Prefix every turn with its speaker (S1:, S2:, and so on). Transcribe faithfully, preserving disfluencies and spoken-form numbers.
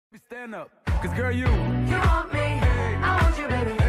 S1: Stand up, cause girl, you,
S2: You want me, I want you, baby.